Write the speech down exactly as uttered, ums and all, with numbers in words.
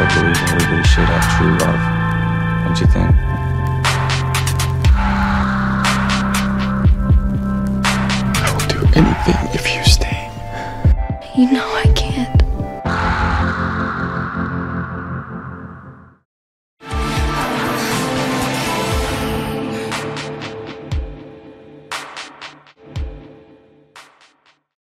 believe everybody should have true love. Don't you think? I will do anything if you stay. You know I